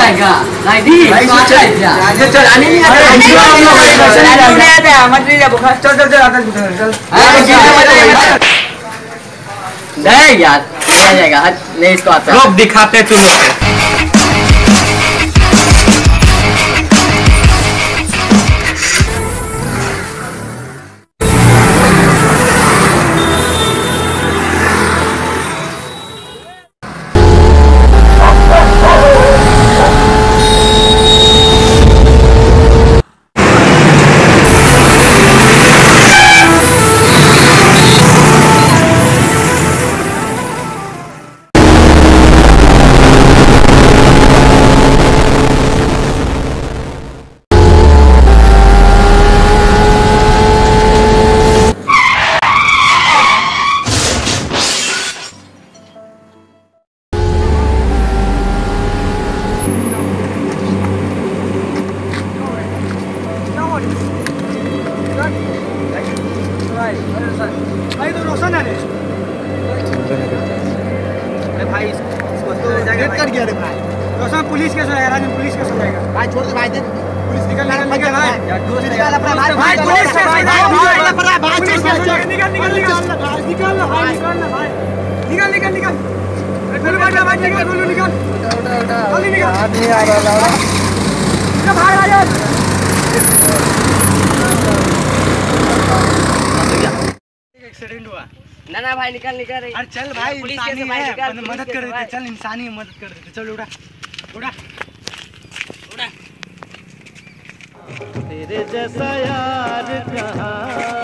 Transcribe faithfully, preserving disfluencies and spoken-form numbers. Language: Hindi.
जाएगा नहीं दी चल चल आने नहीं आता मत नहीं बुखार चल चल चल आता चल नहीं यार आ जाएगा नहीं इसको आता लोग दिखाते तुम लोग भाई तो रोशन है अरे भाई इसको तो गेट कर गया रे भाई रोशन पुलिस केस हो जाएगा राजन पुलिस केस हो जाएगा भाई छोड़ दे भाई दे पुलिस निकल निकल निकल भाई यार दोस्त निकल अपना भाई भाई पुलिस केस हो जाएगा भाई भाई निकल निकल निकल निकल निकल भाई निकल ना भाई निकल निकल निकल बोलो बेटा भाई निकल बोलो निकल उठा उठा जल्दी निकल आदमी आ रहा है निकल भाग राजन एक्सीडेंट हुआ ना ना भाई निकल निकल अरे चल भाई इंसानी है मदद कर देते चल इंसानी है मदद कर देते चल उड़ा उड़ा उड़ा तेरे जैसा यार कहाँ